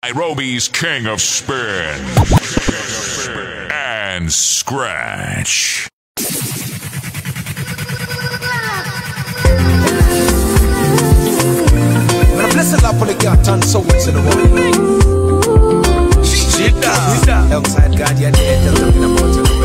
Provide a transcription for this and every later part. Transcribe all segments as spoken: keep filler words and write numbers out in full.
Nairobi's king of spin and scratch. When I bless a lot for the God, turn so what's in the world. Shit down. Outside God, you're dead. They're talking about you.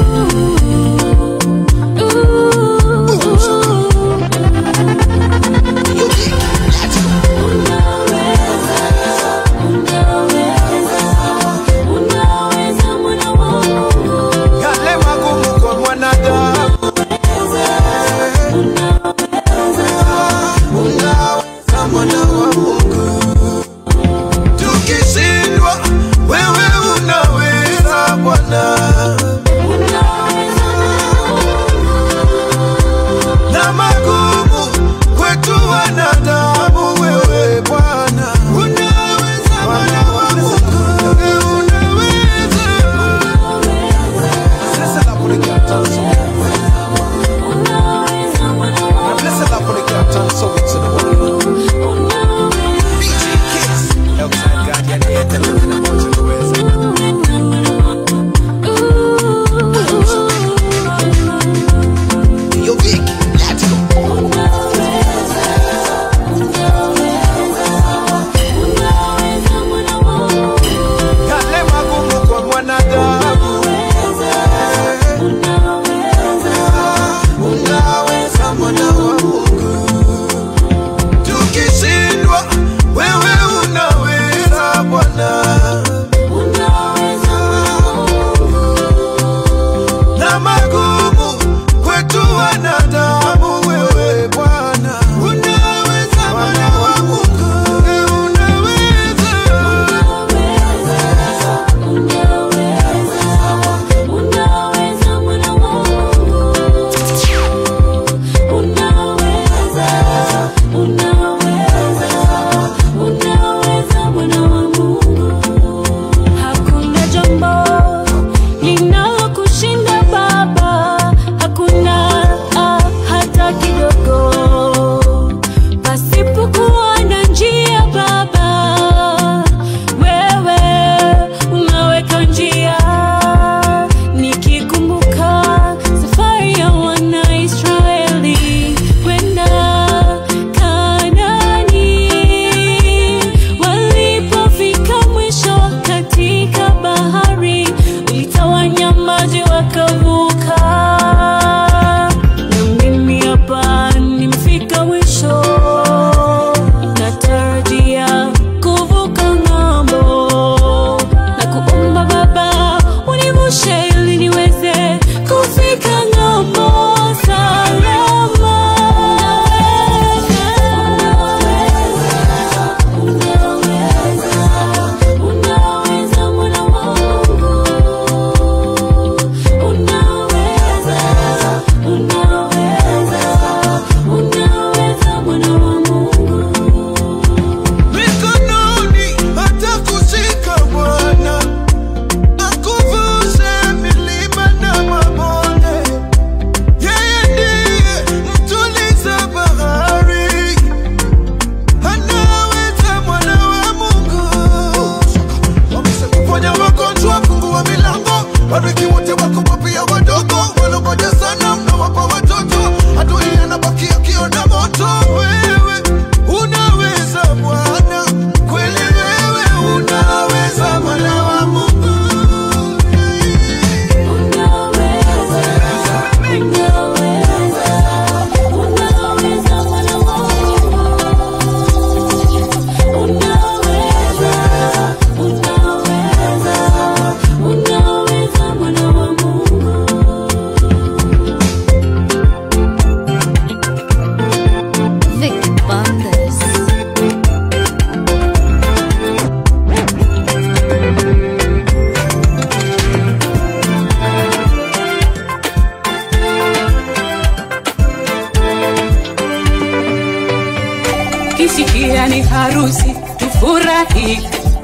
harusi tufurahi,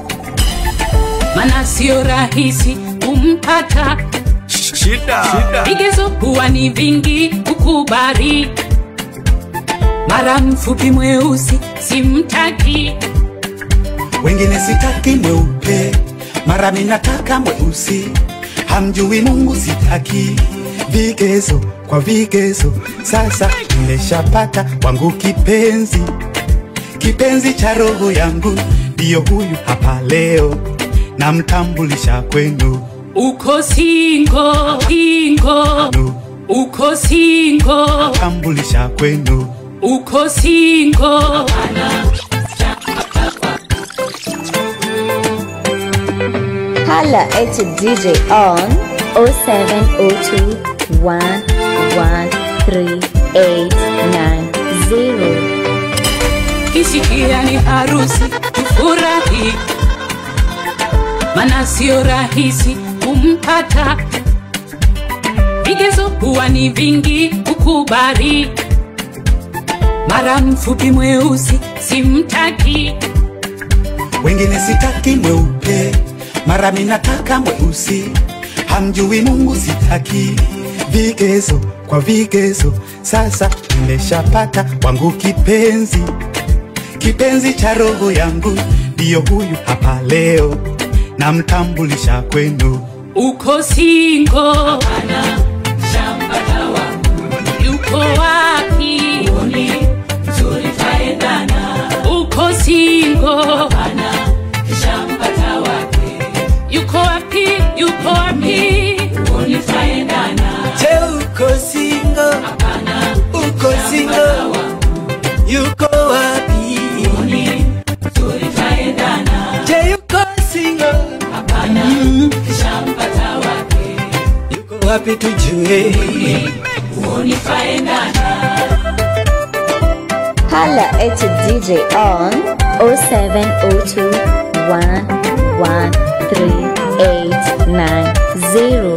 mana sio rahisi kumpata. Shida vigezo huwa ni vingi kukubali, mara mfupi mweusi simtaki, Wengine sitaki mweupe, mara mimi nataka mweusi. Hamjui Mungu sitaki, vigezo kwa vigezo. Sasa nimeshapata wangu kipenzi, kipenzi cha roho yangu, ndio huyu hapa leo, namtambulisha kwenu. Uko single, single, no. Uko single, tambulisha kwenu. Uko single. Holla at D J on oh seven oh two, one one three eight nine zero. Kisikia ni harusi tufurahi, mana sio rahisi kumpata. Vigezo huwa ni vingi kukubali, mara mfupi mweusi simtaki. Wengine sitaki mweupe, mara mimi nataka mweusi. Hamjui Mungu sitaki, vigezo kwa vigezo. Sasa nimeshapata wangu kipenzi, kipenzi cha roho yangu, ndio huyu hapa leo, namtambulisha kwenu. Uko single, hapana, shambata wangu. Yuko wapi? Uoni, nzuri taendana. Uko single, hapana, shambata wake. Yuko wapi? Yuko wapi? Uoni taendana. Je, uko single? Hapana, uko single? Yuko wapi? Uoni, nzuri taendana. Je, yuko single? Hapana, shambata wake. Yuko wapi tujue? Uoni taendana. Holla at D J on oh seven oh two, one one three eight nine zero.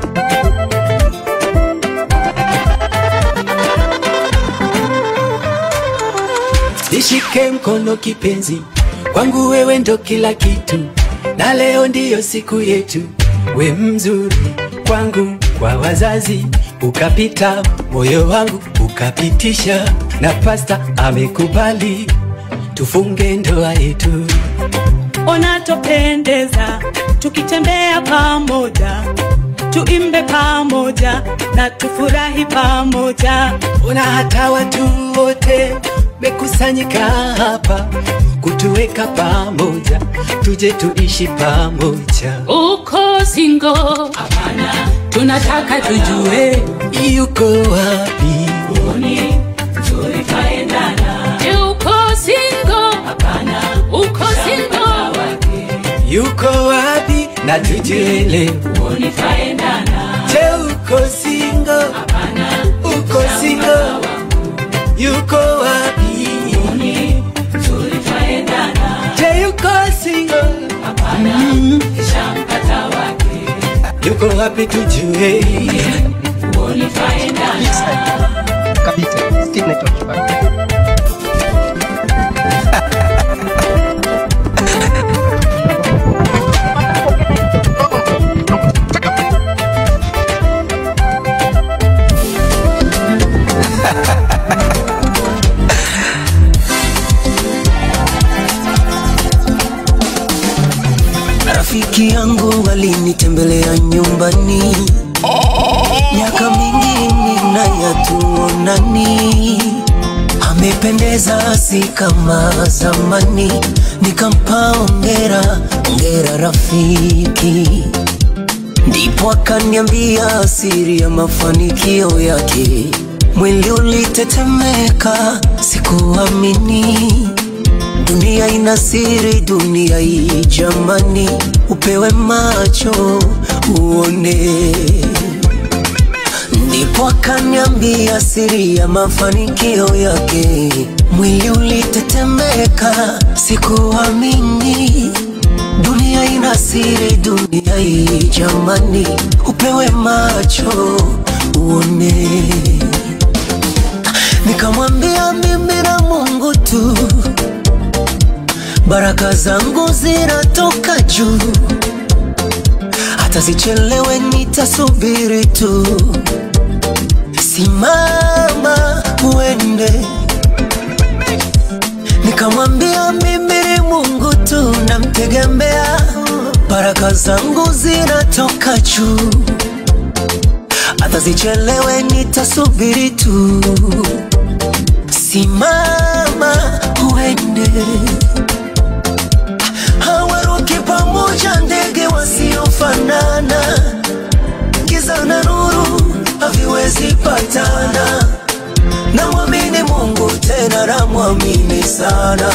Nishike mkono kipenzi, kwangu wewe ndo kila kitu, na leo ndiyo siku yetu. We mzuri kwangu, kwa wazazi ukapita, moyo wangu ukapitisha, na pasta amekubali tufunge ndoa yetu. Unatopendeza tukitembea pamoja, tuimbe pamoja na tufurahi pamoja. Una hata watu wote mekusanyika hapa kutuweka pamoja, tuje tuishi pamoja. Uko single, hapana, tunataka tujue. Yuko wapi? Uoni, nzuri taendana. Uko single, hapana, uko single. Yuko wapi? Na tujue leo. Uoni taendana. Je, uko single? Hapana, uko single? Yuko wapi? Uoni, nzuri taendana. Je, yuko single? Hapana, shampata wake. Yuko wapi tujue? Uoni taendana. Kabisa, Steve Network bana. Rafiki yangu walinitembelea nyumbani, miaka mingi ninayatuonani, amependeza si kama zamani, nikampa ongera, ongera rafiki. Ndipo akaniambia siri ya mafanikio yake, mwili ulitetemeka, sikuamini. Dunia ina siri, dunia hii jamani, upewe macho uone. Ndipo akaniambia siri ya mafanikio yake, mwili ulitetemeka, sikuamini. Dunia ina siri, dunia hii jamani, upewe macho uone. Nikamwambia mimi na Mungu tu, baraka zangu zinatoka juu, hata sichelewe nitasubiri tu. Simama uende. nikamwambia mimi ni Mungu tu namtegemea, baraka zangu zinatoka juu, hata zichelewe nitasubiri tu. Simama uende, hawaruki pamoja ndege wasiofanana, giza na nuru haviwezi patana. Na mwamini Mungu tena na mwamini sana.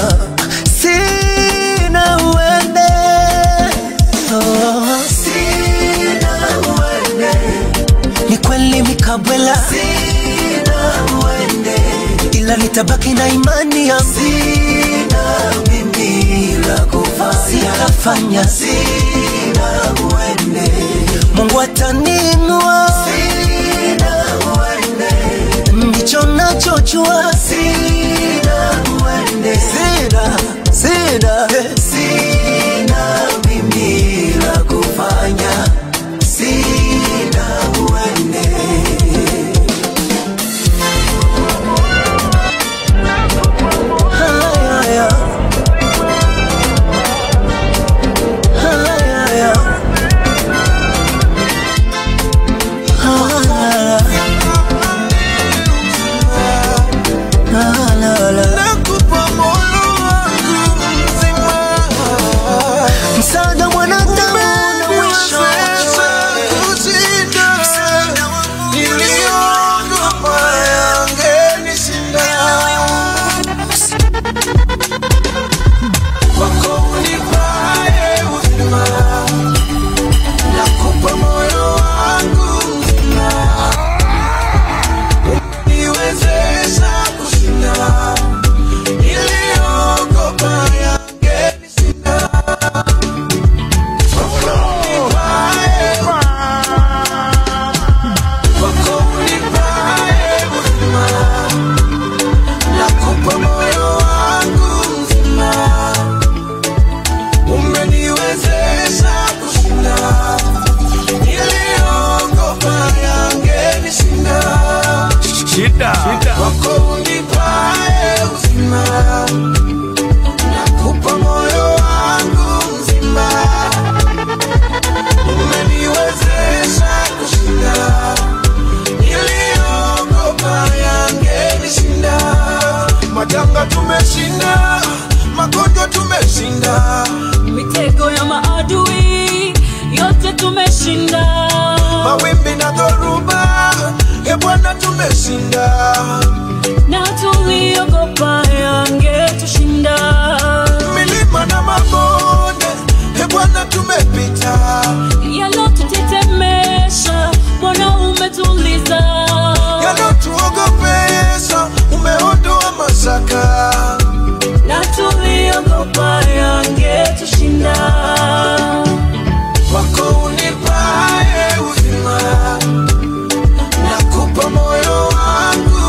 Sina uende, oh. Sina uende, ni kweli mikabwela. Sina uende, ila nitabaki na imani yangu. Sina mimi la kufanya, sitafanya. Sina uende, Mungu ataninua. Sina uende, ndicho nachojua. Sina uende, sina, sina, sina mimi la kufanya. Sina uende. Haya, haya, haya. Nakupa moyo wangu mzima, msaada mwanadamu na mwisho kushinda, niliogopa yangenishinda. Wako unipae uzima, nakupa moyo wangu mzima, uniwezesha kushinda, niliogopa yangenishinda. Wako unipae uzima, nakupa moyo wangu mzima, umeniwezesha kushinda, niliogopa yangenishinda. Shida, Wako unipae uzima, nakupa moyo wangu mzima, umeniwezesha kushinda, niliogopa yangenishinda. majanga tumeshinda, magonjwa tumeshinda, mitego ya maadui yote tumeshinda, mawimbi na dhoruba, e Bwana tumeshinda. na tuliogopa yangetushinda. Milima na mabonde, e Bwana tumepita, Yalotutetemesha Bwana umetuliza, yalotuogopesha umeondoa mashaka. na tuliogopa yangetushinda. Wako unipae uzima, nakupa moyo wangu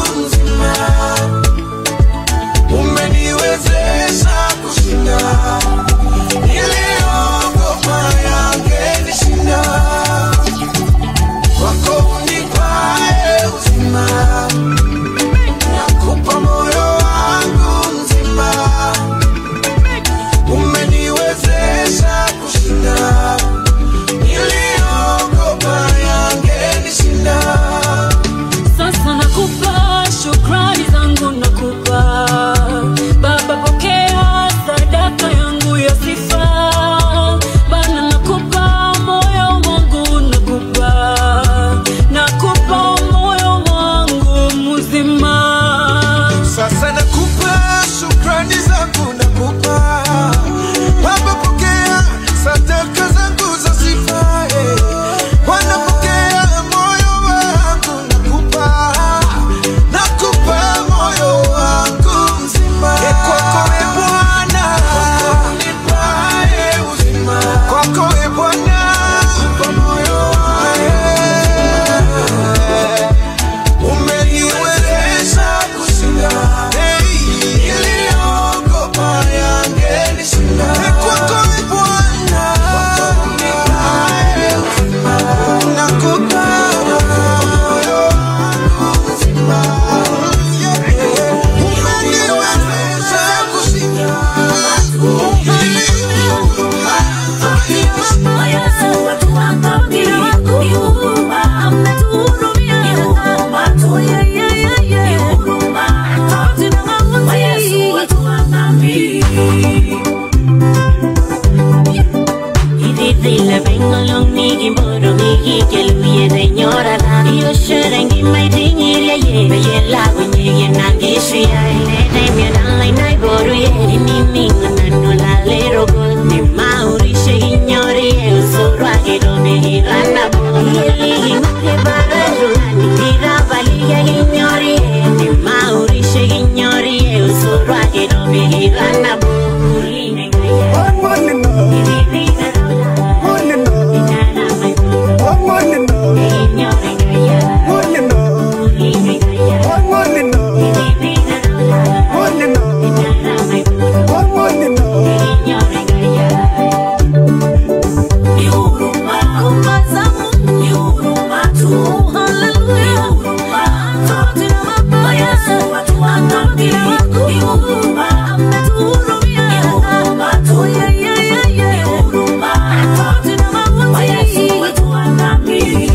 Yo sharangi mai dingi le ye be ye la wenye ye nangi shi ai ne ne me dan lai nai boru ye ni mi ngana no la le rogo ni mauri she ignori e so rage do me hirana bo ye li ke bararu ni tira vali ye ignori ni mauri she ignori e so rage do me hirana bo ni ne ya money no ni ni money no inana mai money no ignori ya money no money no money no inana mai money no ignori ya ni uruma kumazamu ni uruma tu hallelujah ni uruma totina mabaya watu wanambia ni uruma ameturumia ni uruma tu yeah yeah yeah yeah ni uruma totina mabaya watu wanambia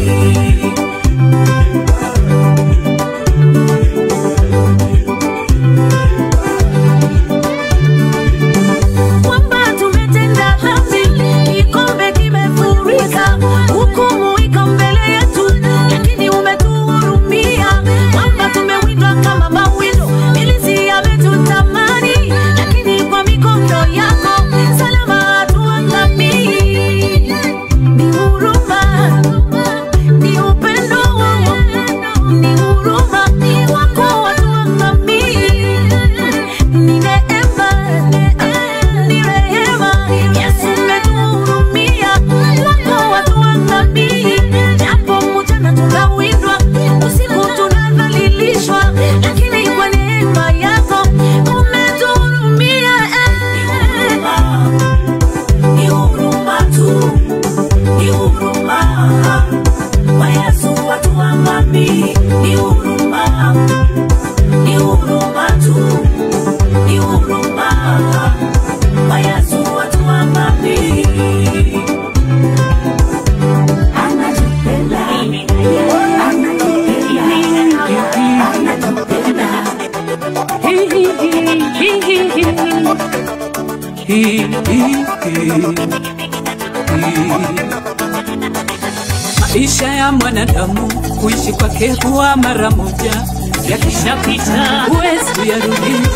Maisha ya mwanadamu kuishi kwake huwa mara moja, yakishapita huwezi kuyarudi.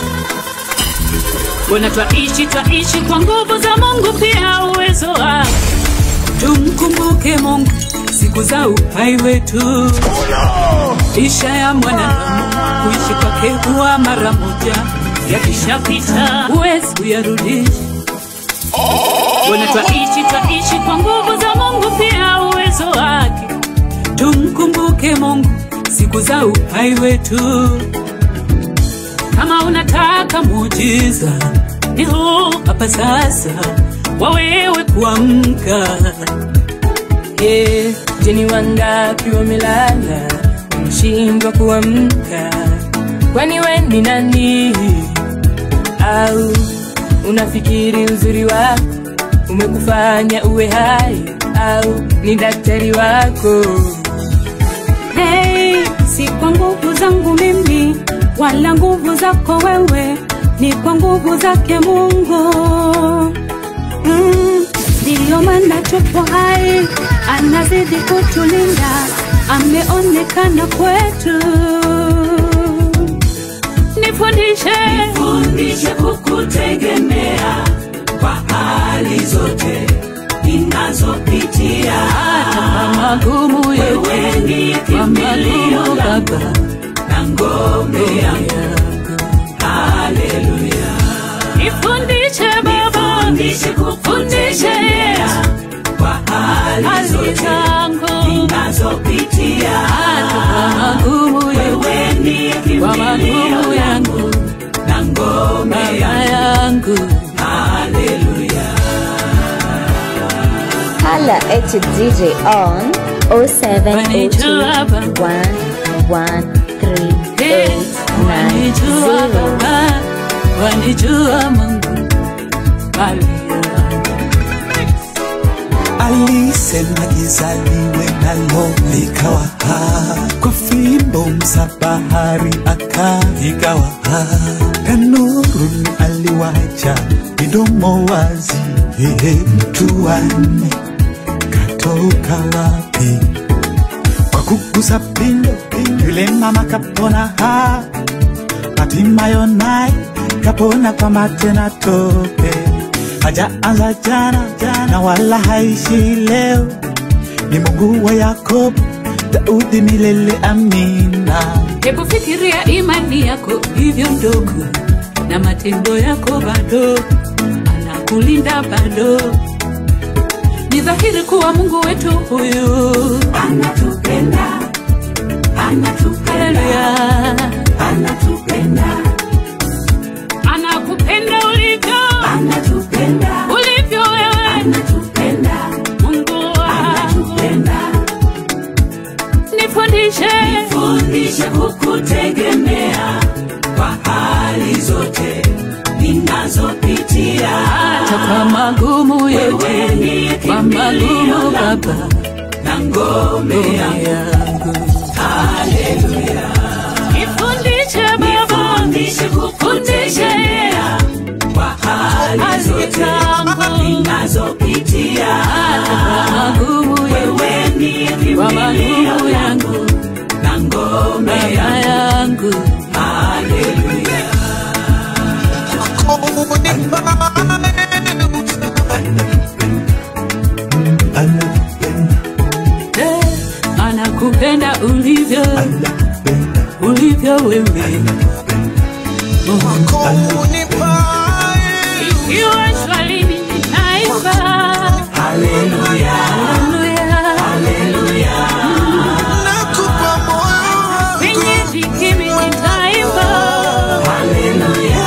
Wana twaishi twaishi kwa nguvu za Mungu, pia uwezo wake. Tumkumbuke Mungu siku za uhai wetu. Maisha ya mwanadamu kuishi kwake huwa mara moja, yakishapita huwezi kuyarudi. Wana twaishi twaishi kwa nguvu za Mungu, pia uwezo wake. Tumkumbuke Mungu siku za uhai wetu. Kama unataka muujiza ni huu hapa sasa, wawewe kuamka. Eh, jeni wangapi wamelala umeshindwa kuamka? Kwani wewe ni nani? Au unafikiri uzuri wako umekufanya uwe hai? Au ni daktari wako? Hey, si kwa nguvu zangu mimi wala nguvu zako wewe, ni kwa nguvu zake Mungu. Mm, ndiyo maana tupo hai, anazidi kutulinda, ameonekana kwetu. Nifundishe, nifundishe kukutegemea kwa hali zote ninazopitia. Hata magumu yetu, wewe ndiye kimbilio langu na ngome yangu. Haleluya. nifundishe Baba, nifundishe kukutegemea kwa hali zote ninazopitia. hata magumu yetu, wewe ndiye kimbilio langu na ngome yangu. Haleluya. Hala at D J on oh seven oh two, one one three eight nine zero. Wanijua Mungu alisema izaliwe nalo likawa ha, kwa fimbo msabahari akaikawa ha, kanuruni aliwacha midomo wazi. Hehe, mtu wanne katoka wapi? Kwa kukugusa pindo, yule mama kapona ha Hatimayo naye kapona kwa mate na tope. Hajaanza jana jana wala haishi leo, ni Mungu wa Yakobo, Daudi milele amina. Hebu fikiria imani yako hivyo ndogo, na matendo yako bado, anakulinda bado. Ni dhahiri kuwa Mungu wetu huyu anatupenda, anatupenda, anatupenda, anakupenda ulivyo, anatupenda ulivyo wewe, anatupenda Mungu anatupenda. Nifundishe, nifundishe kukutegemea kwa hali zote ninazopitia, hata kwa magumu yote, kwa magumu Baba na ngome yangu. Haleluya. Nifundishe Baba, nifundishe kukutegemea kwa hali zote ninazopitia, hata kwa magumu yote, kwa magumu yangu na ngome yangu. Haleluya. Anakupenda ulivyo, ulivyo wewe. Ikiwa swali nitaimba haleluya, haleluya. Nakupa moyo, kwenye dhiki nitaimba haleluya.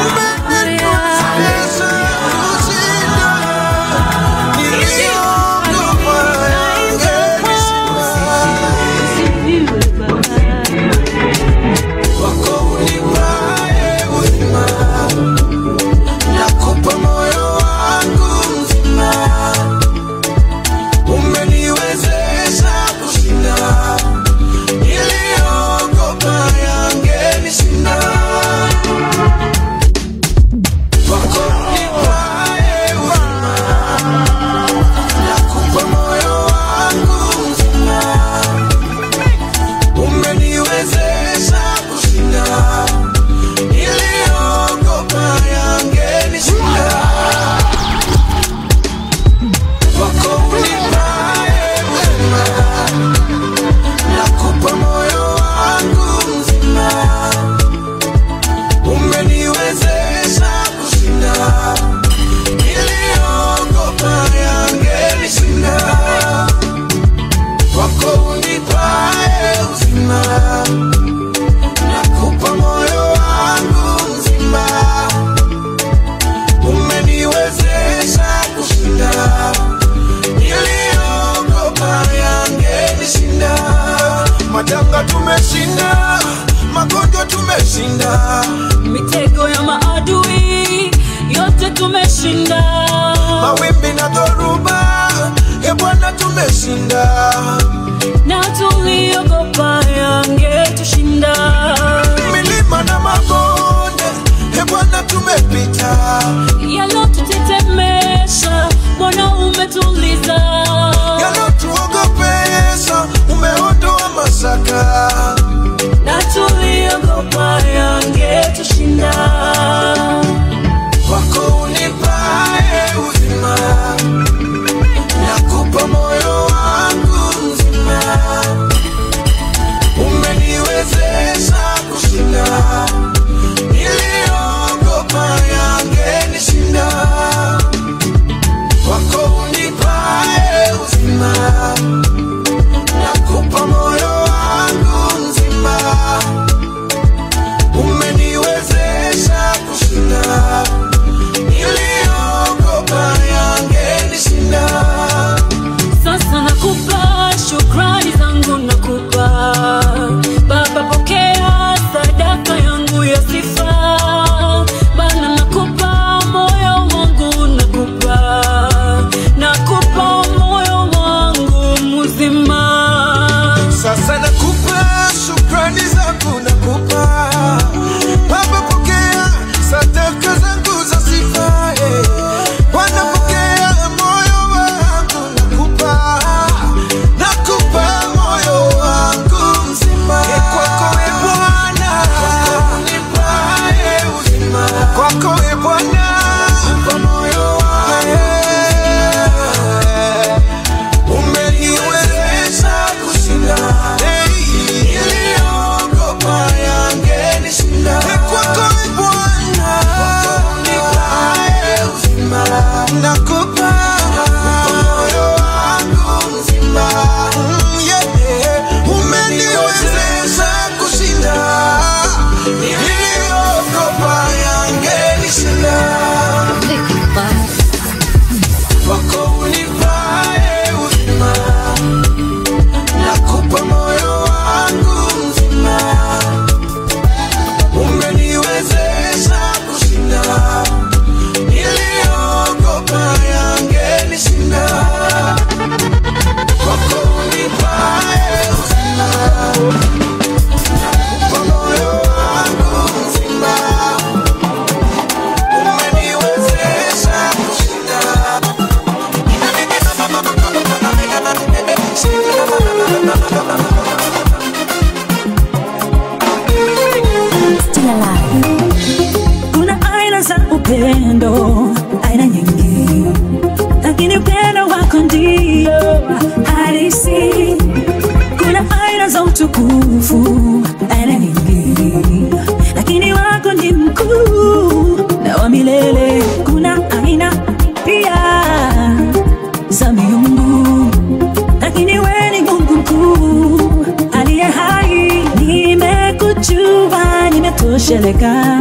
utukufu aina nyingi, lakini wako ni mkuu na wa milele. Kuna aina pia za miungu, lakini wewe ni Mungu mkuu aliye hai. Nimekujua, nimetosheleka,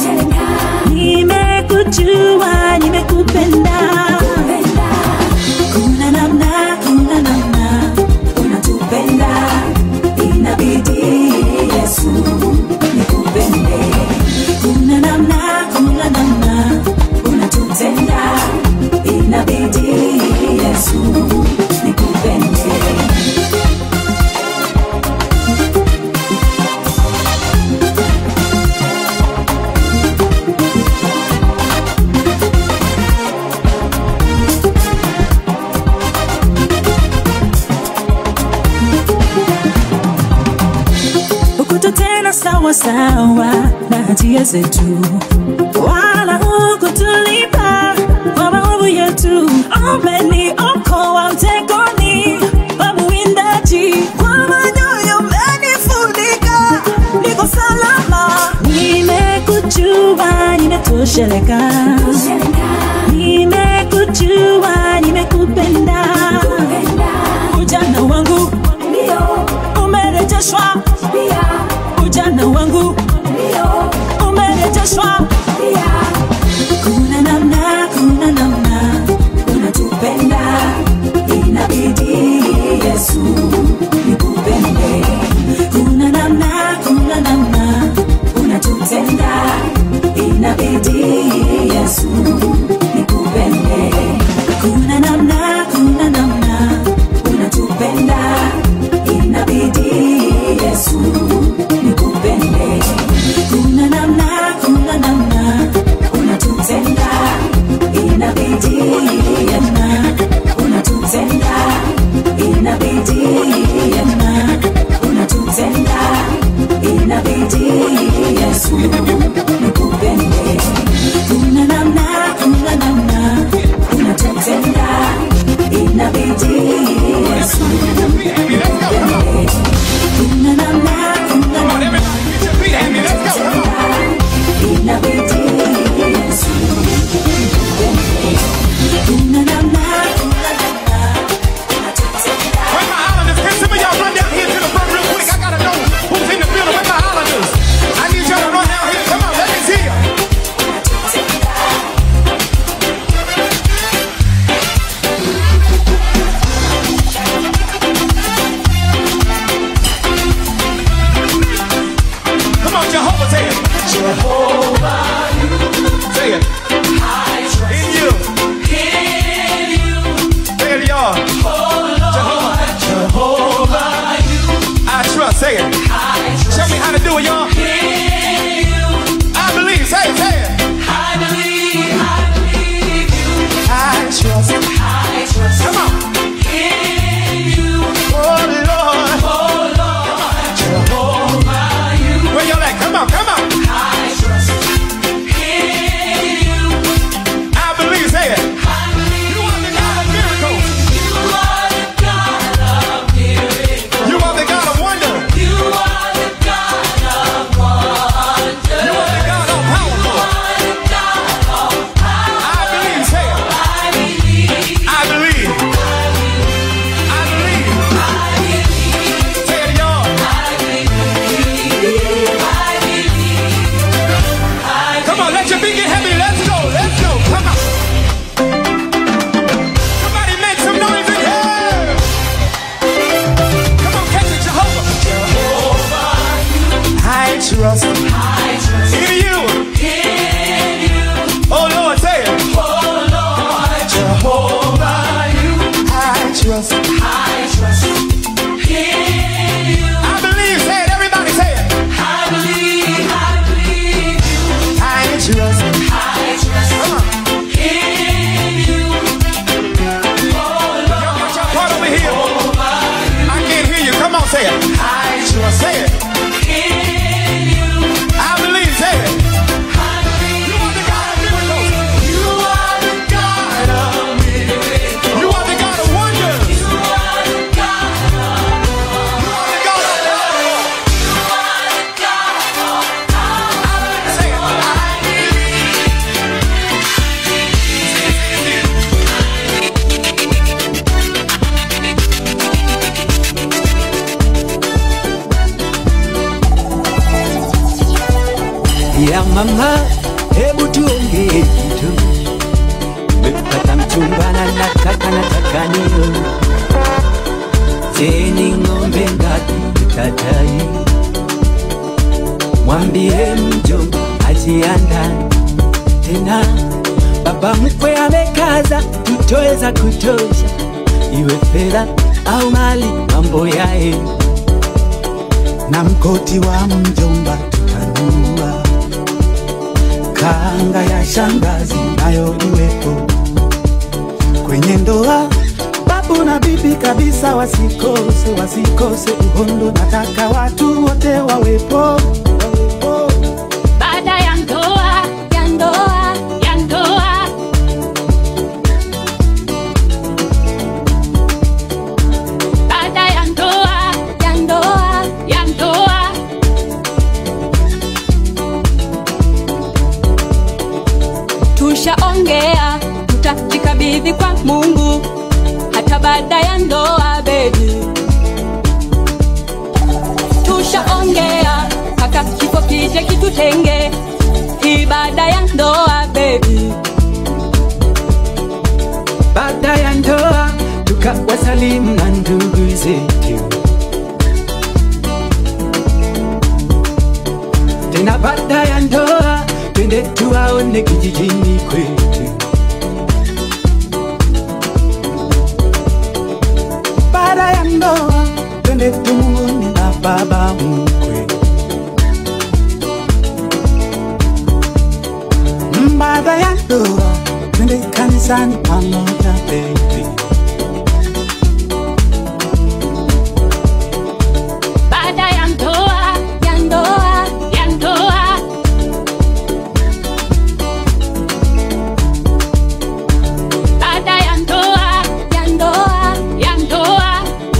nimekujua, nimekupenda. Kuna namna, kuna namna unatupenda, inabidi Yesu nikupende. Kuna namna, kuna namna unatutenda, inabidi Yesu nikupende. Ukututena sawa sawa na hatia zetu, wala hukutulipa kwa maovu yetu. Umeniokoa mtegoni wa mwindaji, kwa manyoya umenifunika, niko salama. Nimekujua, nimetosheleka, nimekujua, nimekupenda. Ujana wangu umerejeshwa, ujana wangu umerejeshwa. Kuna namna, kuna namna unatupenda, inabidi Yesu nikupende. Kuna namna, kuna namna unatutenda, inabidi Yesu nikupende. Kuna namna, kuna namna unatupenda, inabidi Yesu nikupende. Kuna namna, kuna namna unatutenda, inabidi yana unatutenda, inabidi yana unatutenda, inabidi Yesu nikupende. Kuna namna, kuna namna unatutenda, inabidi Yesu nikupende. Kuna namna, kuna namna unatutenda, inabidi Yesu nikupende. Kuna namna, kuna namna unatutenda. Where my islanders? Can some of y'all run down here to the front real quick? I gotta know who's in the building. Where my islanders? I need y'all to run down here. Come on, let me see ya. Come on, Jehovah, say it. Jehovah, say it. In you. In you. Say it, y'all. Jehovah. Jehovah, I trust. Say it. Show me how to do it, y'all. I believe. Say it. Say it. I believe. I believe you. I trust. I trust. Come on. In you. Oh Lord. Oh Lord. Jehovah, you. Where y'all at? Come on. Come on. I trust. In you. I believe. Say it. I believe. You are the God of miracles. You are the God of miracles. You are the God of wonder. You are the God of wonder. You are the God of powerful. You are the God of power. I believe. Say it. I believe. I believe. I believe. I believe. Say it, y'all. I believe. I believe. Come on, let your feet get heavy. Let's go. Let's go. Come on. Somebody make some noise in here. Come on, catch it, Jehovah. Jehovah, I trust. I trust in you. In you. Oh Lord, say it. Oh Lord, Jehovah, you. I trust. I trust in you. I believe. Say it. Everybody say it. I believe. I believe you. I trust. I trust. Come on. In you. Oh Lord. Y'all got your part over here. I can't hear you. Come on, say it. I trust. Say it. In you. I believe. Say it. I believe. You are the God of miracles. You are the God of miracles. You are the God of wonders. You are Sikia mama, hebu tuongee kitu. Nimepata mchumba na nataka nataka niyo. Je, ni ng'ombe ngapi utatai? Mwambie mjomba ajiandae tena. Baba mkwe amekaza, tutoweza kutosha. Iwe fedha au mali, mambo yae. Na mkoti wa mjomba tutanunua. Kanga ya shangazi nayo iwepo. Kwenye ndoa babu na bibi kabisa wasikose, wasikose uhondo. Nataka watu wote wawepo. Baada ya ndoa, ya ndoa, ya ndoa. Baada ya ndoa, ya ndoa, ya ndoa. Tushaongea, tutajikabidhi kwa Mungu hata baada ya ndoa baby. Tushaongea, kaka kifo kije kitutenge ibada ya ndoa baby. Baada ya ndoa tukawasalimu na ndugu zetu. Tena baada ya ndoa twende tuwaone kijijini kwetu. Baada ya ndoa twende tumuone na baba mkwe. Baada ya ndoa twende kanisani pamoja baby. Baada ya ndoa, ya ndoa, ya ndoa. Baada ya ndoa, ya ndoa, ya ndoa.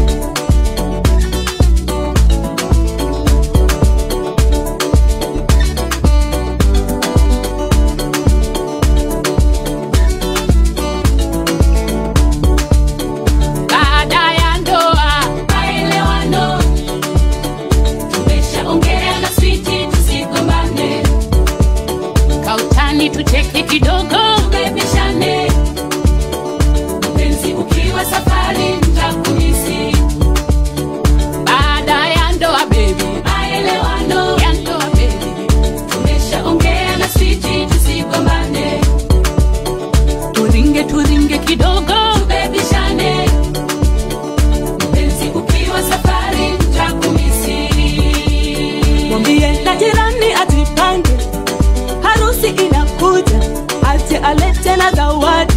Baada ya ndoa, maelewano. Tumeshaongea na switi tusigombane. Kautani tucheke kidogo, tubebeshane. Mpenzi ukiwa safari nitakumisi. Baada ya ndoa baby, maelewano. Ya ndoa baby, tumeshaongea na switi tusigombane. Turinge turinge kidogo, tubebeshane. Mpenzi ukiwa safari nitakumisi. Mwambie na jirani ajipange, harusi inakuja, ate alete na zawadi.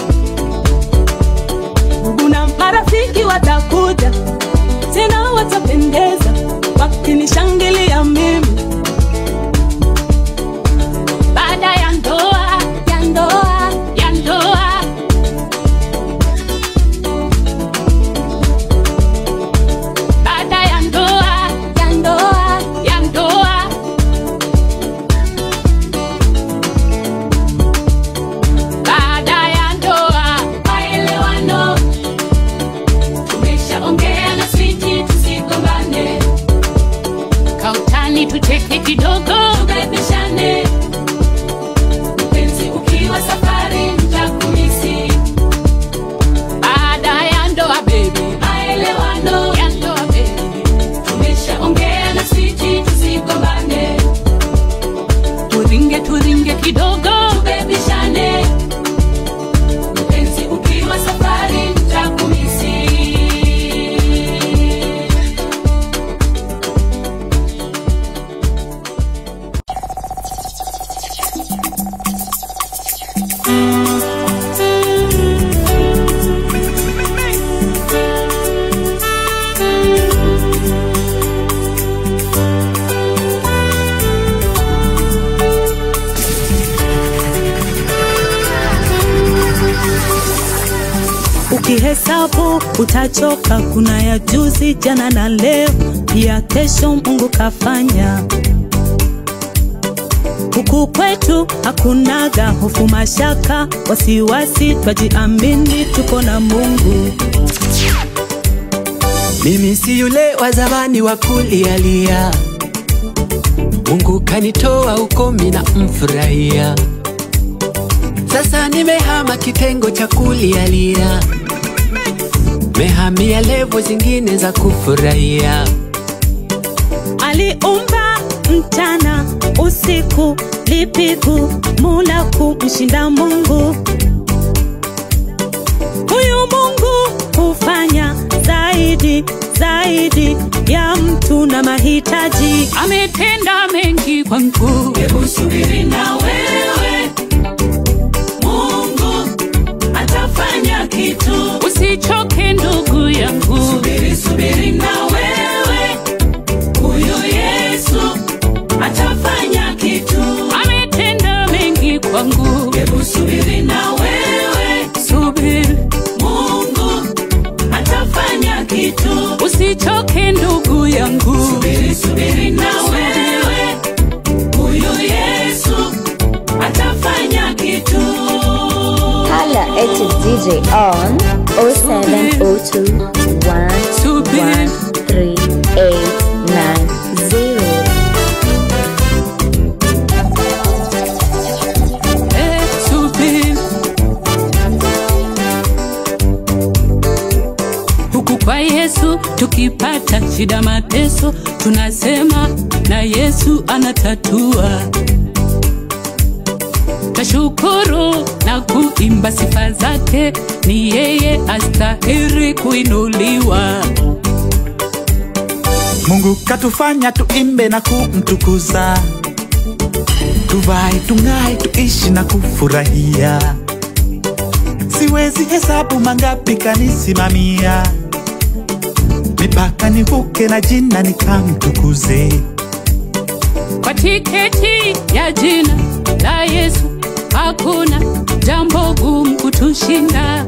Ndugu na marafiki watakuja, tena watapendeza, wakinishangilia mimi. Baada ya ndoa, ya ndoa, ya ndoa. Baada ya ndoa, ya ndoa, ya ndoa. Baada ya ndoa, maelewano. Tumeshaongea na switi tusigombane. Kautani tucheke kidogo, tubebeshane. Mpenzi ukiwa safari nitakumisi. Baada ya ndoa baby, maelewano. Ya ndoa baby, tumeshaongea na switi tusigombane. Turinge turinge kidogo, tubebeshane. Mpenzi ukiwa safari nitakumisi. Ukihesabu utachoka, kuna ya juzi, jana na leo, pia kesho Mungu kafanya. Huku kwetu hakunaga hofu, mashaka, wasiwasi, twajiamini tuko na Mungu. Mimi si yule wa zamani wa kulialia, Mungu kanitoa huko mina mfurahia. Sasa nimehama kitengo cha kulialia, mehamia levo zingine za kufurahia. Aliumba mchana usiku, lipigu mula kumshinda Mungu. Huyu Mungu hufanya zaidi zaidi ya mtu na mahitaji. Ametenda mengi kwangu. Hebu subiri na wewe, Mungu atafanya kitu. Usichoke ndugu yangu. Subiri, subiri na wewe, huyo Yesu atafanya kitu. Ametenda mengi kwangu. Hebu subiri na wewe, subiri, Mungu atafanya kitu. Usichoke ndugu yangu. Subiri, subiri na wewe, huyo Yesu atafanya kitu. Holla at D J on oh seven oh two, one one three eight nine zero. Eh, subiri. Huku kwa Yesu tukipata shida mateso, tunasema na Yesu anatatua. Tashukuru na kuimba sifa zake, ni yeye astahili kuinuliwa. Mungu katufanya tuimbe na kumtukuza, tuvae tungai tuishi na kufurahia. Siwezi hesabu mangapi kanisimamia, mipaka nivuke na jina nikamtukuze. Kwa tiketi ya jina la Yesu hakuna jambo gumu kutushinda.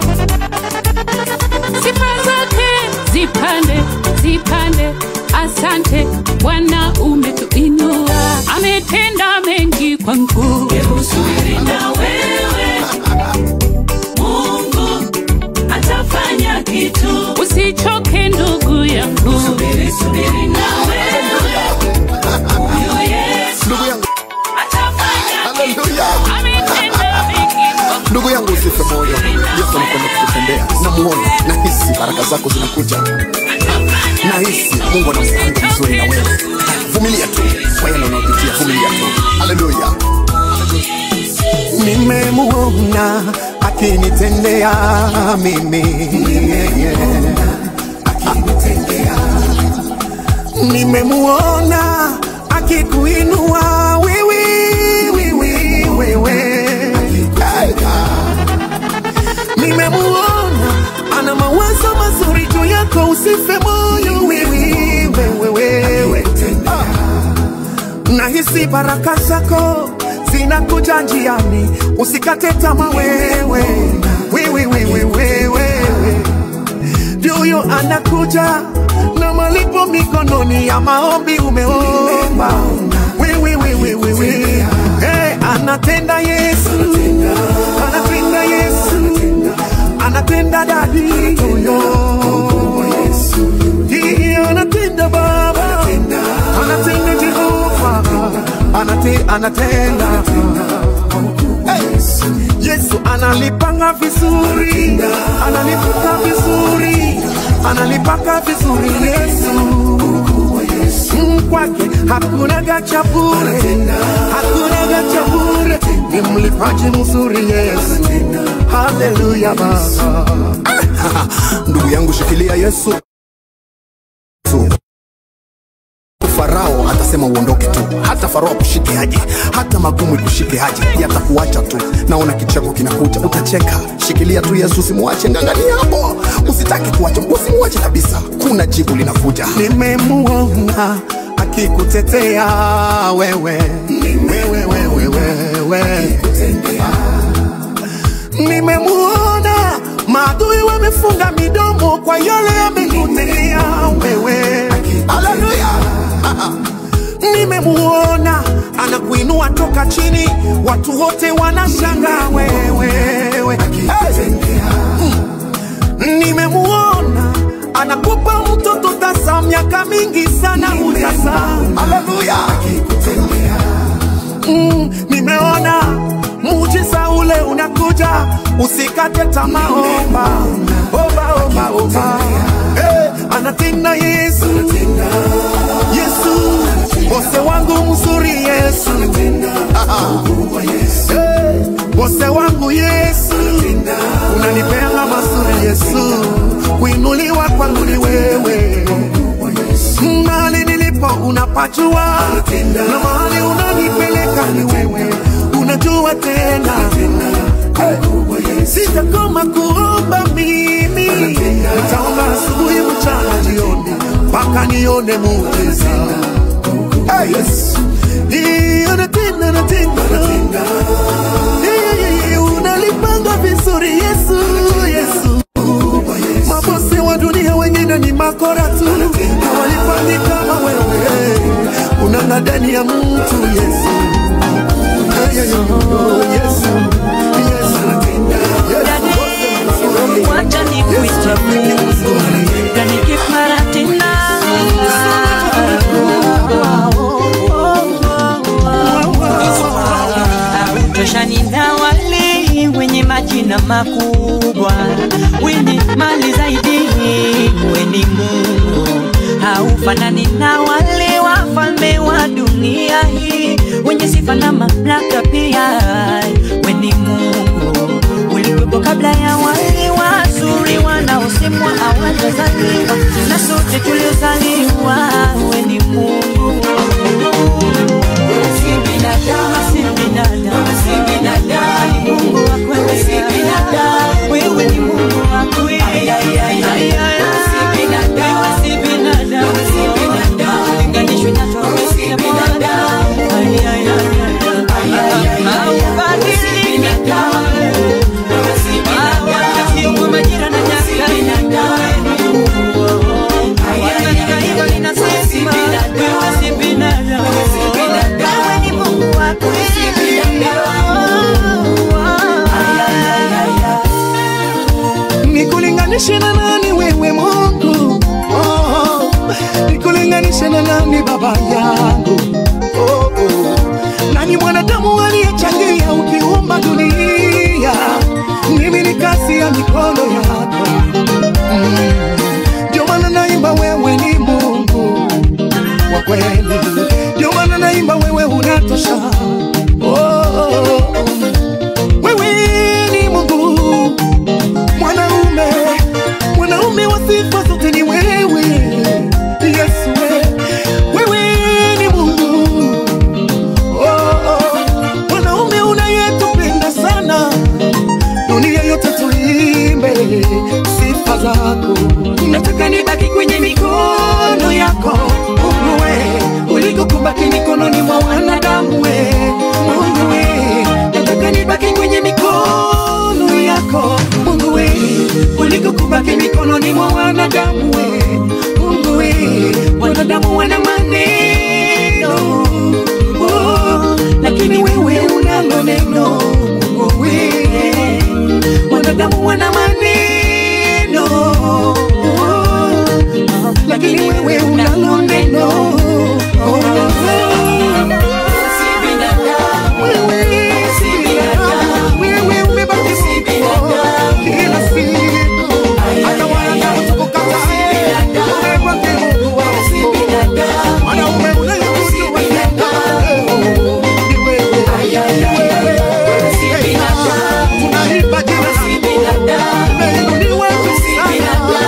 Sifa zake zipande zipande, asante Bwana umetuinua. Ametenda mengi kwangu. Hebu subiri na wewe, Mungu atafanya kitu. Usichoke ndugu yangu. Subiri, subiri na wewe, huyo Yesu atafanya kitu. Ametenda mengi kwangu. Ndugu yangu usife moyo, Yesu anakwenda kukutendea. Namuona, nahisi baraka zako zinakuja. Nahisi Mungu anampango vizuri na wewe. Vumilia tu, kwa yale unayopitia, vumilia tu. Haleluya. Nimemuona akinitendea mimi, akinitendea. Nimemuona akikuinua wewe, wewe, wewe. Nimemuona ana mawazo mazuri juu yako, usife moyo wewe, wewe, wewe. Nahisi baraka zako zinakuja njiani, usikate tamaa wewe, wewe, wewe, wewe. Ndio anakuja na malipo mikononi ya maombi umeomba. Wewe, wewe, wewe. Hey, anatenda Yesu, anatenda Yesu, anatenda dadi huyo. Yeye anatenda Baba, anatenda Jehova, anatenda, anatenda. Hey, Yesu analipanga vizuri, analipaka vizuri, analipaka vizuri Yesu. Kwake hakuna gacha bure, hakuna gacha bure, ni mlipaji mzuri Yesu. Haleluya Baba. Ndugu yangu shikilia Yesu. Farao atasema uondoke tu, hata Farao kushike aje, hata magumu kushike aje, yatakuacha tu. Naona kicheko kinakuja, utacheka. Shikilia tu Yesu, usimwache, ngangania hapo, usitaki kuacha, usimwache kabisa. Kuna jibu linakuja. Nimemuona akikutetea wewe, wewe, wewe, wewe. Nimemuona maadui wamefunga midomo kwa yale amekutendea wewe. Haleluya. Nimemuona anakuinua toka chini, watu wote wanashangaa wewe. Hey. Nimemuona anakupa mtoto tasa miaka mingi sana utasa. Haleluya. mm, nimeona muujiza ule unakuja, usikate tamaa, omba omba omba omba. Hey, anatenda Yesu, Yesu bose wangu mzuri Yesu, hey, bose wangu Yesu, unanipeanga mazuri Yesu, kuinuliwa kwangu ni wewe. Mahali nilipo unapajua, na mahali unanipeleka ni wewe, unajua tena. Hey, sitakoma kuomba mimi, nitaomba asubuhi, mchana, jioni, mpaka nione muujiza. Hey, yes. Unatenda, unatenda, unatenda. Unalipanga vizuri Yesu, Yesu. Mabosi wa dunia wengine ni makora tu, hawalipangi kama wewe, unanga ndani ya mtu Yesu. Hey, hey, oh, Yesu, Yesu. Wacha nikuite Mungu, gani kifara tena. Toshani na wale wenye majina makubwa, wenye mali zaidi, wenye Mungu. Haufanani na wale wafalme wa dunia hii, wenye sifa na mamlaka pia, wenye Mungu. Ulikuwepo kabla ya wale wazuri wanaosemwa hawajazaliwa, na sote tuliozaliwa, wenye Mungu. Si binadamu, si binadamu, si binadamu, ni Mungu wa kweli, si binadamu, wewe ni Mungu wa kweli. Ay ay ay ay ay, si binadamu, si binadamu, si binadamu, linganishwe na toka, si binadamu. Ay ay ay ay ay ay, si binadamu, si binadamu, sio kwa majira na nyaka, si binadamu. Ay ay ay ay, ninasema wewe si binadamu, si binadamu, ni Mungu wa kweli, si binadamu. Nikulinganishe na nani wewe Mungu? Oh, nikulinganishe na nani baba yangu? Oh, oh. Nani mwanadamu aliyechangia ukiumba dunia? Mimi ni kazi ya mikono yako. Ndio maana naimba wewe ni Mungu wa kweli, ndio maana naimba wewe unatosha. Oh, oh, oh. Wewe ni Mungu, mwanaume, mwanaume wa sifa zote ni wewe Yesu. Wewe ni Mungu, oh, oh. Mwanaume unayetupenda sana, dunia yote tuimbe sifa zako. Nataka nibaki kwenye mikono yako Mungu we, uliko kubaki mikononi mwa wanadamu we Mungu we. Nataka nibaki kwenye mikono yako Mungu we, uliko kubaki mikononi mwa wanadamu we Mungu we. Wanadamu wana maneno, oh, lakini wewe unalo neno Mungu we. Wanadamu wana maneno, oh, lakini wewe unalo neno, oh. Si binadamu, wewe si binadamu, wewe umebaki si binadamu kila siku. Hata wanadamu tukukata, si binadamu, umebaki Mungu wako, si binadamu. Wanaume unayekuja wanadamu, ni wewe, ay ay ay, si binadamu. Tunaiba jina, si binadamu, umeinuliwa, si binadamu.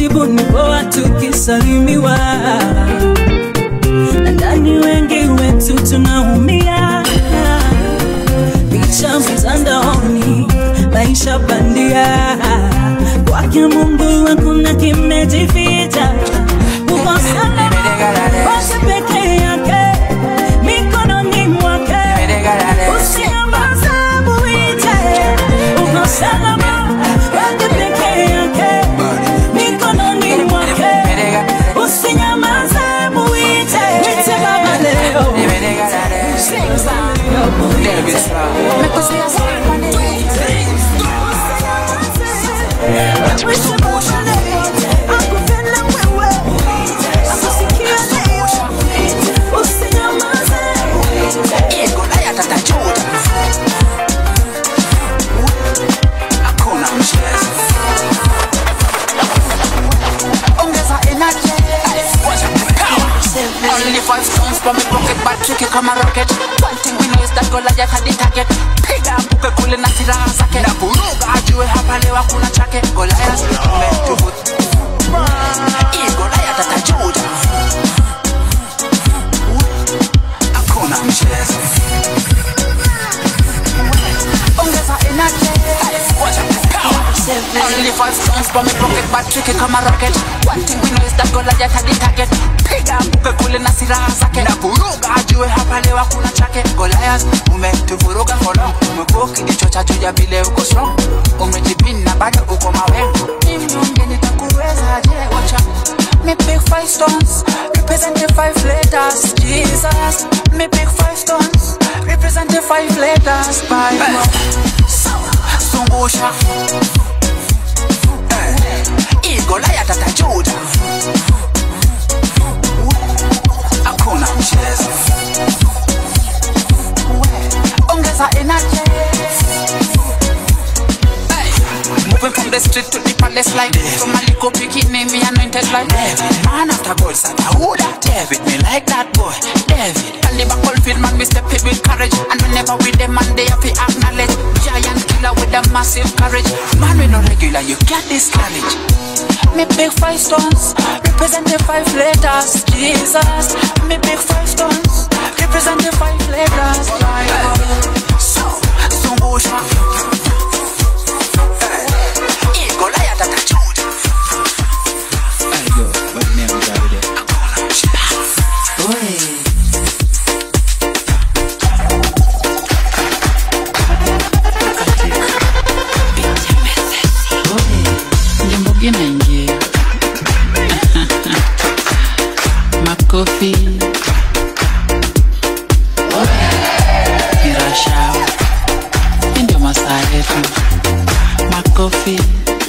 majibu ni poa tukisalimiwa, na ndani wengi wetu tunaumia. Picha mtandaoni, maisha bandia, kwake Mungu hakuna kimejificha. Uko salama, wake peke yake, mikononi mwake, usinyamaze muite. Uko salama, wake peke yake, mikononi mwake, usinyamaze muite. Mwite Baba leo, only five stones from my pocket, but tricky come a rocket. One thing we know is that Goliath had the target. Piga mbuke kule na silaha zake, na buruga ajue hapa leo hakuna chake. Goliath umetubut, hii Goliath atajuta, hakuna mchezo. Ongeza energy, watch out. Only five stones from my pocket, but tricky come a rocket. One thing we know is that Goliath had the target. Piga mbuke kule na silaha zake, na buruga ajue hapa leo hakuna chake. Goliath umetuvuruga for long, umekuwa kijichocha juu ya vile uko strong, umejipinda bado uko mawengo. Mnyonge nitakuweza je? Wacha me pick five stones, represent the five letters. Jesus, me pick five stones, represent the five letters. Bible, zungusha, hii Goliath atajuta, hakuna mchezo. Ongeza energy, moving from the street to the palace like from a little bikini, me anointed like man after God, son. Who that David? Me like that boy, David. And the battlefield man, we step it with courage, and whenever with them man, they have to acknowledge. Giant killer with a massive courage. Man, we no regular, you get discouraged. Me big five stones, represent the five letters. Jesus, me big five stones, represent the five letters. So, zungusha, hii Goliath atajuta. Ayo, what name is that today? Njimbogi na ingia Makofi Mirasha, ndio masaa yetu. Makofi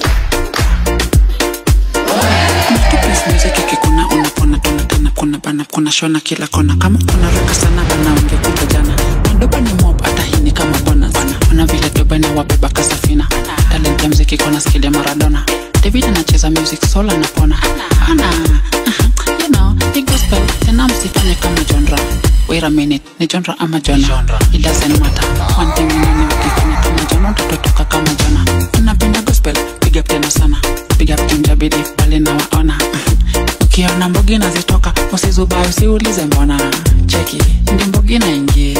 Matupe music ikikuna unapona tunatana kuna bana kuna shona kila kona. Kama kuna raka sana bana ungekuta jana. Madoba ni mob hata hini kama bonus. Wana vile doba ni wabeba kasafina. Talent ya mziki kona skill ya Maradona. David anacheza music soul anapona. Ana you know, the gospel tena msifanye kama genre. Wait a minute, ni genre ama jona? It doesn't matter. One thing you know, ukifanya kama jona utatotoka kama jona. Unapenda gospel, piga tena sana. Piga pinja bidi pale na waona. Ukiona mbogi nazitoka, usizubai usiulize mbona. Cheki, ndi mbogi na ingia.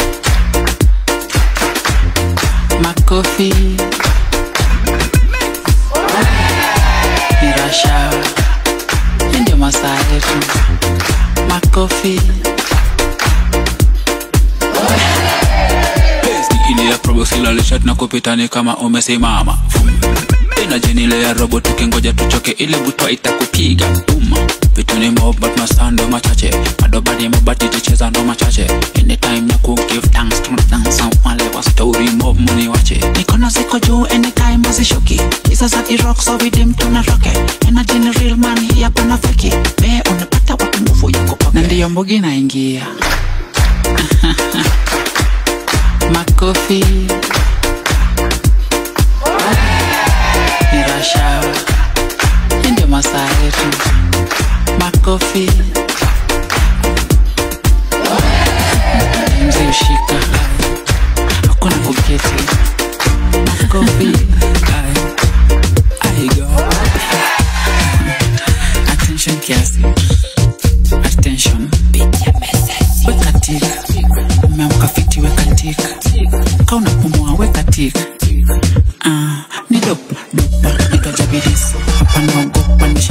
Makofi Mirasha, ndio masaa yetu. Makofi Pesi ile ya probo silale shot na kupitani kama umesimama. Tena jenile ya robo tukingoja tuchoke ile butwa itakupiga uma. Vitu ni mob but masando machache. Madoba ni mob but iticheza ndo machache. Anytime na ku give thanks to dance and wale wa story mob money wache. Nikono ziko juu anytime azishoki. Isa za i-rock so with them tuna roke. Energy ni real man hii hapa na feki. Me unapata wapi nguvu yako poke. Na ndiyo mbogi na ingia. Makofi Mirasha, ndio masaa yetu. Makofi mzee ushika, hakuna kuketi. Makofi I go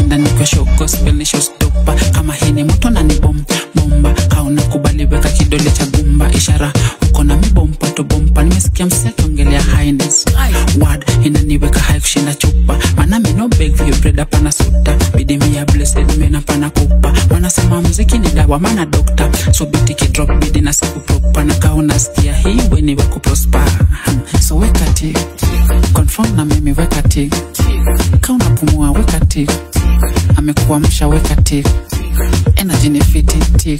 napenda nikwe show gospel ni showstopper. Kama hii ni moto na ni bomba bomba, kauna kubali weka kidole cha gumba, ishara uko na mibompa to bompa. Nimesikia msee akiongelea highness word inaniweka high kushinda chupa, maana mimi no beg for your bread hapana suta, bidi mi ya blessed mena pana kupa. Wanasema muziki ni dawa maana doctor, so biti ki drop bidi na siku proper, na kauna sikia hii weni wako prosper. So weka tick confirm na mimi weka tick, kauna pumua weka tick, amekuamsha weka tick, energy ni fiti tick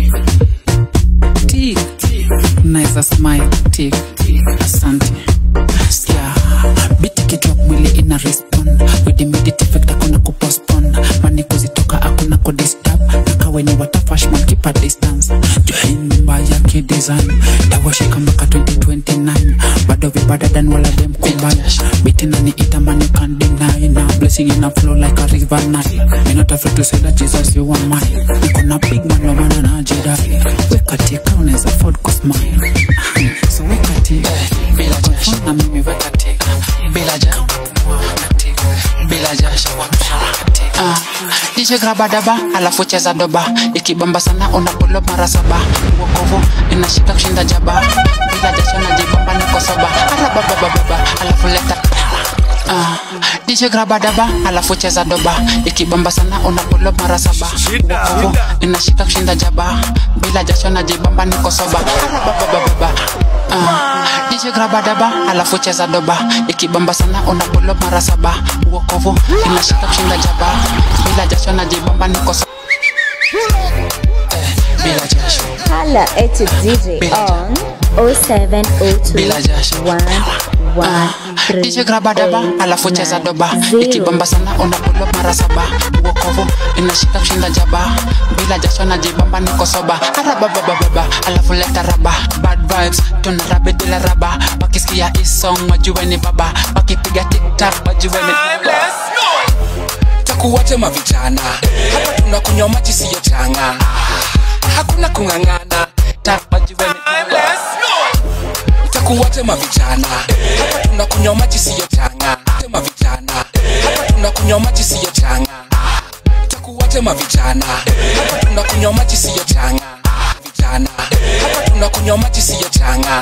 tick, nice smile tick. Asante sikia biti ki drop mwili ina respond with immediate effect, akuna kupostpone mani kuzitoka akuna kudisturb, na kaweni watafashman keep a distance. Johini mbaya ki design tawashi kama ka twenty twenty-nine, bado vibada dan wala dem kumbaya, biti nani itamani can deny, now blessing in a flow like a river Nile. Me not afraid to say that Jesus you are mine, nikona big man wa mana na jeda, weka tika unaweza afford kusmile. So weka tika bila jasho na mimi weka tika bila jasho bila jasho ah D J graba daba alafu cheza doba, ikibamba sana unapolo mara saba, wokovu inashika kushinda jaba, bila jasho na jibamba niko soba, ala baba baba alafu leta ah D J graba daba alafu cheza doba, ikibamba sana unapolo mara saba, wokovu inashika kushinda jaba, bila jasho na jibamba niko soba, ala baba baba ah D J graba daba alafu cheza doba, ikibamba sana unapolo mara saba, wokovu inashika kushinda jaba, bila jasho na jibamba niko soba. Bila jasho Hala at D J on oh seven oh two one one three D J graba daba alafu cheza doba, ikibamba sana unapolo mara saba, wokovu inashika kushinda jaba, bila jasho na jibamba niko soba, ara baba baba alafu leta raba, bad vibes tunarabe dila raba, wakisikia hii song wajue ni baba, wakipiga tiktak wajue ni let's go. Takuwaje mavijana hapa tunakunywa maji siyo changa, hakuna kungangana tapajwe ni let's go. Takuwaje mavijana hapa tunakunywa maji siyo changa, mavijana hapa tunakunywa maji siyo changa, takuwaje mavijana hapa tunakunywa maji siyo changa, vijana hapa tunakunywa maji siyo changa,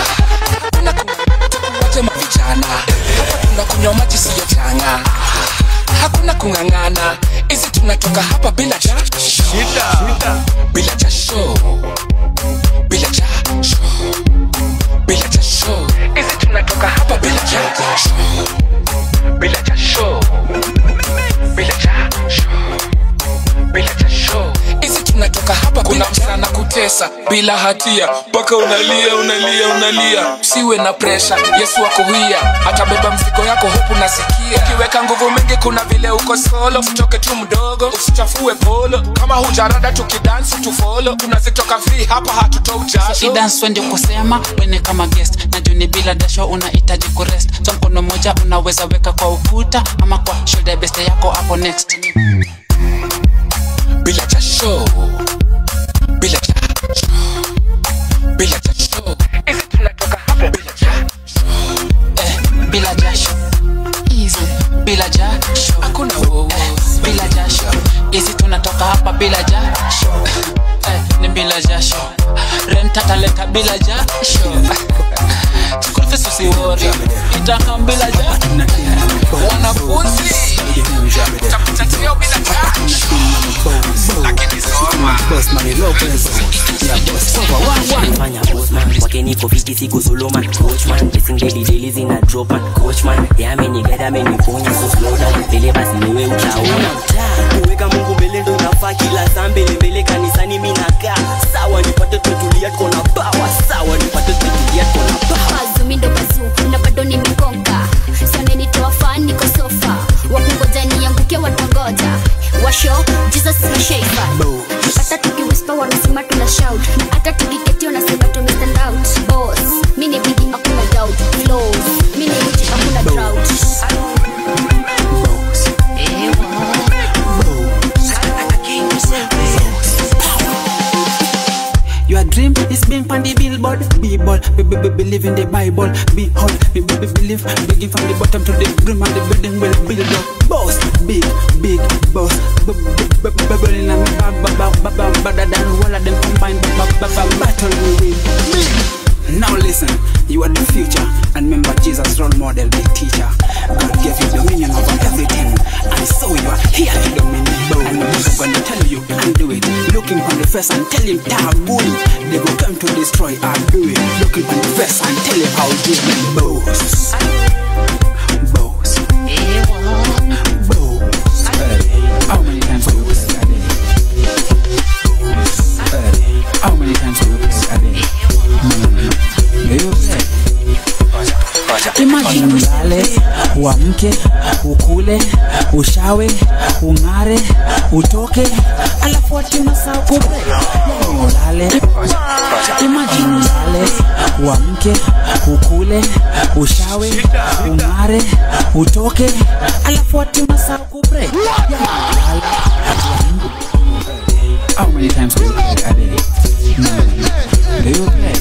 takuwaje mavijana hapa tunakunywa maji siyo changa, hakuna kungangana, isi tunatoka hapa bila jasho, bila jasho, bila jasho, bila jasho, isi tunatoka hapa bila jasho, bila jasho, bila jasho, bila jasho, isi tunatoka hapa. Kuna msana kutesa bila hatia, mpaka unalia unalia unalia, siwe na pressure, Yesu wako huia, atabeba mzigo yako huku nasikia, ukiweka nguvu mingi kuna vile uko solo, usitoke tu mdogo, usichafue polo, kama hujarada tukidansi tufollow, tunazitoka free hapa hatutoi jasho. I dance when you kusema wene kama guest, na juni bila dasho unahitaji kurest, so mkono moja unaweza weka kwa ukuta ama kwa shoulder best yako hapo next. Bila jasho, bila jasho, bila jasho, hizi tunatoka hapa bila jasho, eh, bila jasho, easy, bila jasho, hakuna wowo, bila jasho, hizi tunatoka hapa bila jasho, eh, ni bila jasho, renta talenta bila jasho, tukulifesu si worry, itakam bila jasho, wanafunzi, tapitatia bila jasho, lakini soma boss man Lopez yeah boss over one one fanya boss man wake niko fiti siku solo man coach man blessing daily daily zina drop man coach man yeah many get many ponya so slow down mbele basi niwe utaona kuweka Mungu mbele ndo nafaa kila saa mbele mbele kanisani mimi nakaa sawa nipate tutulia kona power sawa nipate tutulia kona power azumi ndo bazu na bado nimekonga sana nitoa fan niko sofa wakungoja nianguke watangoja washo Jesus is shaker hata tukiwhisper wanasema tuna shout hata tukiketi wanasema tume stand out boss mimi ni big hakuna doubt flows mimi ni mti hakuna drought Your dream is being on the billboard. Be bold, be, be, be, believe in the Bible. Be hot, be, be, be, believe. Begging from the bottom to the brim and the building will build up. Boss, big, big, boss. Bubbling on me bag, better than all of them combined. Battle we win. Now listen, you are the future, and remember Jesus role model, big teacher. God gave you dominion over everything, and so you are here to dominate. And I'm gonna tell you and do it. Looking on the face and tell him taboo. They go come to destroy, I do it. Looking on the face and tell him how do it. Boss, boss, boss. How many times do you pussy a day? How many times do you pussy a day? Imagine ulale, uamke, ukule, ushawe, ungare, utoke, alafu ati unasahau kubre. Ulale, imagine ulale, uamke, ukule, ushawe, ungare, utoke, alafu ati unasahau kubre. How many times do you play a day? Do you play?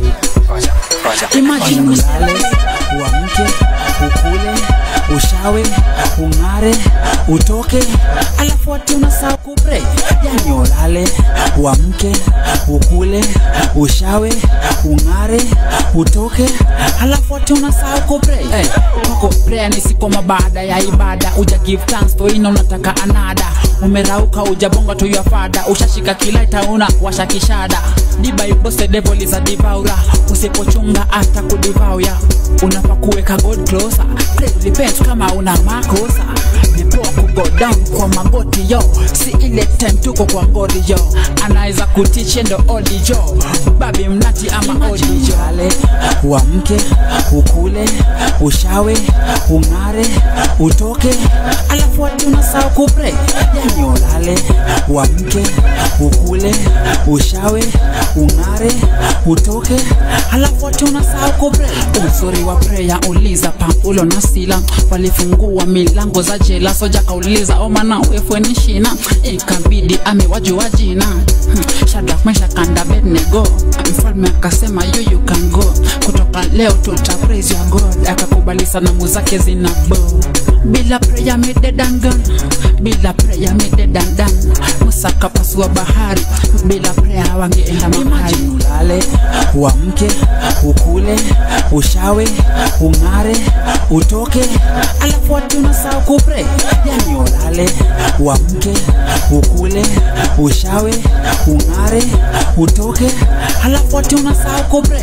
Imagine ulale, uamke, ukule, ushawe, ungare, utoke, alafu ati unasahau kupray. Yani ulale, uamke, ukule, ushawe, ungare, utoke, alafu ati unasahau kupray. Hey, kwako prayer ni siku baada ya ibada. Uja give thanks for ina unataka anada. Umerauka ujabonga to your father. Ushashika kilaita una washa kishada. The Bible say devil is a devourer. Usipochunga hata kudivauya. Unapa kuweka God closer. Pray repent kama una makosa. Before ku go down kwa magoti yo. Si ile time tuko kwa ngodi yo. Anaweza kutiche ndo odi yo. Babi mnati ama odi yo. Uamke, ukule, ushawe, ungare, utoke, alafu ati unasahau kupray. Yani ulale, uamke, ukule, ushawe, ungare, utoke, alafu ati unasahau kupray. Uzuri wa prayer uliza Paulo na Sila walifungua milango za jela. Soja kauliza oma na wewe ni shina, ikabidi amewajua jina. Shadrach, Meshach and Abednego, mfalme akasema you you can go. Kutoka leo tuta praise your God. Akakubali sanamu zake zina bow. Bila prayer me dead and gone. Bila prayer me dead and done. Musa kapasua bahari. Bila prayer wangeenda mahali. Ulale, uamke, ukule, ushawe, ungare, utoke, alafu ati unasahau kupray. Yani ulale, uamke, ukule, ushawe, ungare, utoke, alafu ati unasahau kupray.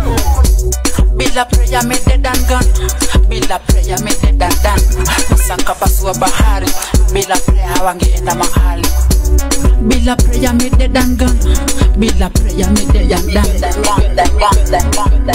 Bila prayer me dead and gone. Bila prayer me dead and done. Musa kapasua bahari. Bila prayer wangeenda mahali. Bila prayer me dead and gone. Bila prayer me dead and done.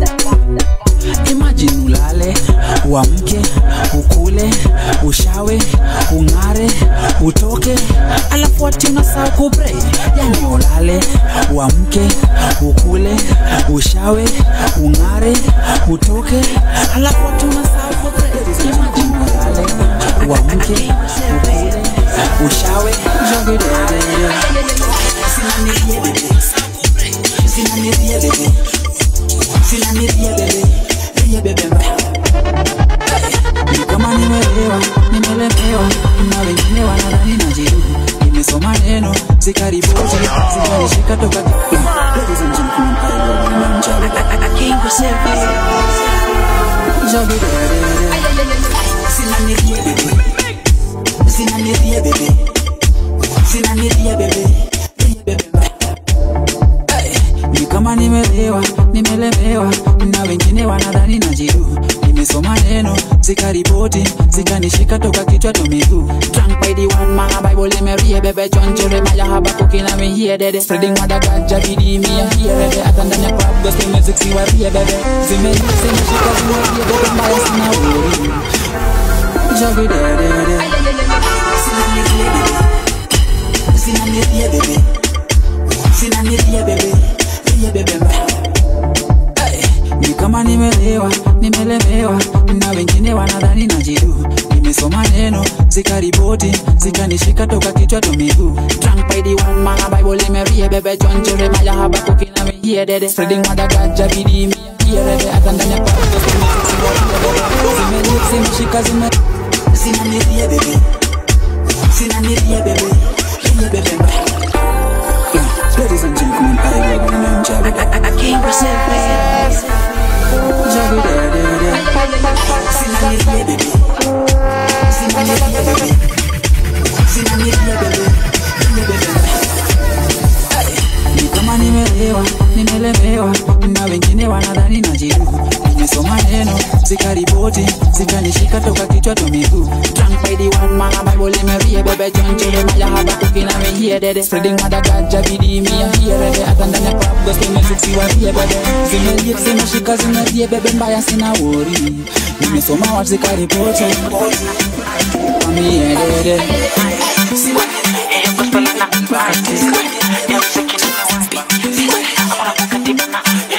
Imagine ulale, uamke, ukule, ushawe, ungare, utoke, alafu ati unasahau kupray. Yani ulale, uamke, ukule, ushawe, ungare, utoke, alafu ati unasahau kupray. Imagine ulale, uamke, ukule, ushawe, sina nirie bebe, sina nirie bebe, sina nirie bebe. Kama nimelewa, nimelemewa, na wengine wanadhani najidu. Nimesoma neno, zikariboti, zikanishika toka ladies and gentlemen, I can't go save sina nirie bebe, sina nirie bebe, sina nirie bebe. Kama nimelewa, nimelemewa, na wengine wanadhani najidu. Nimesoma neno, zikariboti, zikanishika toka kichwa to miguu. Drunk by the one man, Bible limerie bebe. John Jeremiah Habakkuk na me here dede. Spreading what I got, jabidi me a here bebe. Atandanya pop, gospel music siwa rie bebe. Zime, zime shika zime rie bebe. Mbaya sina wuri Jogi dede dede. Sina nirie bebe, sina nirie bebe, sina nirie bebe. Hey, ni kama nimelewa, nimelemewa, na wengine wanadhani najidu. Nimesoma neno, zikariboti, zikanishika toka kichwa to miguu. Drunk by the one man, Bible limerie bebe. John Jeremiah Habakkuk na me here dede. Spreading what I got, jabidi me here dede. Atandanya pop, gospel music siwa rie bebe. Zime, zime shika zime, sina nirie bebe, sina nirie zikaripoti zikanishika toka kichwa to miguu. Drunk by the one man, Bible in my ear, baby John Jeremiah haba cooking and me here dede. Spreading mother ganja bidi me a here dede. Atandanya pop gospel music siwa here bebe. Zimeliep zimeshika zinarie bebe mbaya sina worry. Nimesoma wat zikaripoti kwa me here dede. Siwa eh gospel na practice. Ya muziki ni akona kukatibana.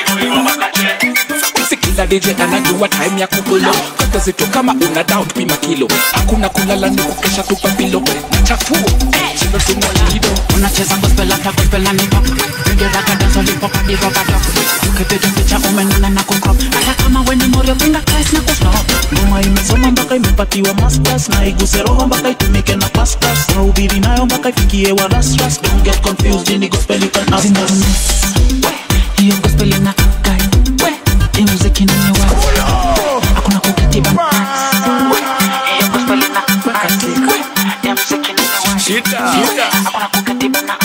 Sikila D J anajua time ya kukulo. Kata zito kama una down pima kilo. Hakuna kulala ni kukesha tupa pilo. Chafu chilo suma lido. Unacheza gospel hata gospel na nipop. Reggae raka dance lollipop hadi rubber duck. Ukipiga picha umenuna na kucrop. Hata kama we ni morio pinga Christ na kusnop. Ngoma imesoma mpaka imepatiwa masters. Na iguse roho mpaka itumike na pastors. Mahubiri nayo mpaka ifikie wa rastras. Don't get confused, ini gospel you can ask us. Hiyo gospel ina kai. Hii muziki ni ni wazi. Hakuna kukatiba. Hiyo gospel ina kai. Hii muziki ni ni wazi. Hakuna kukatiba na.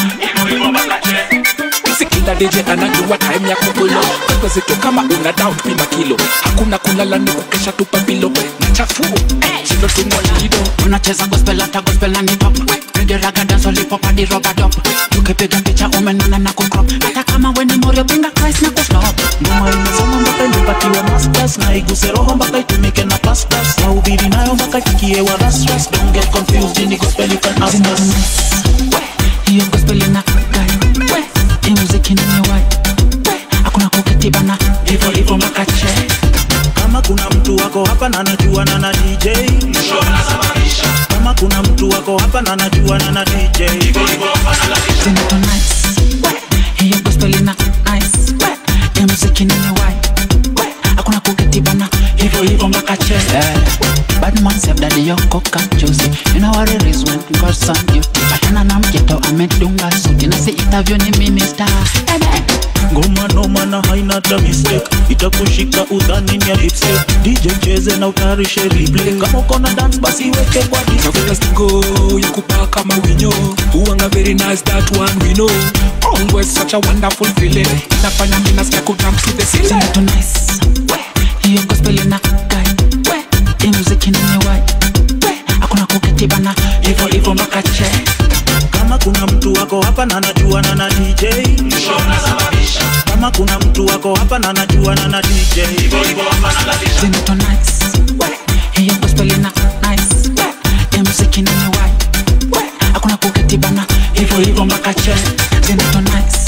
Sikila D J anajua time ya kukulo. Kata zito kama una down pima kilo. Hakuna kulala ni kukesha tupa pilo. Chafu chilo suma lido. Unacheza gospel hata gospel na nipop. Reggae raka dance lollipop hadi rubber duck. Ukipiga picha umenuna na kucrop. Hata kama we ni morio pinga Christ na kusnop. Ngoma imesoma mpaka imepatiwa masters. Na iguse roho mpaka itumike na pastors. Mahubiri nayo mpaka ifikie wa rastras. Don't get confused, ini gospel you can ask us. Hiyo gospel ina kai. Hii muziki ni ni white. Hakuna kukatiba na hivyo hivyo makache. Kama kuna mtu wako hapa na najua na na D J. Kama kuna mtu wako hapa na najua na na D J. Zinato nice. Hiyo gospel ina nice. Hii muziki ni ni white. Hakuna kukatiba na hivyo hivyo makache. Bad man save daddy yo coca juicy. You know what it is when God's on duty. Patana na mjeto amedunga suti. Na si interview ni minister. Ngoma noma na haina ta mistake. Itakushika udhani ni ya lipstick. D J cheze na utarishe replay. Kama uko na dance basi weke kwa display. Chakula stingo yukupa kama winyo. Uanga very nice that one we know. Always such a wonderful feeling. Inafanya mina sikia kujump to the ceiling. Zinato nice. Hiyo gospel ina kai. Hii muziki ni ni white. Hakuna kukatiba na hivyo hivyo makache. Kama kuna mtu wako hapa na najua na na D J. Kama kuna mtu wako hapa na najua na na D J. Zinato nice. Hiyo gospel ina nice. Hii muziki ni ni white. Hakuna kukatiba na hivyo hivyo makache. Zinato nice.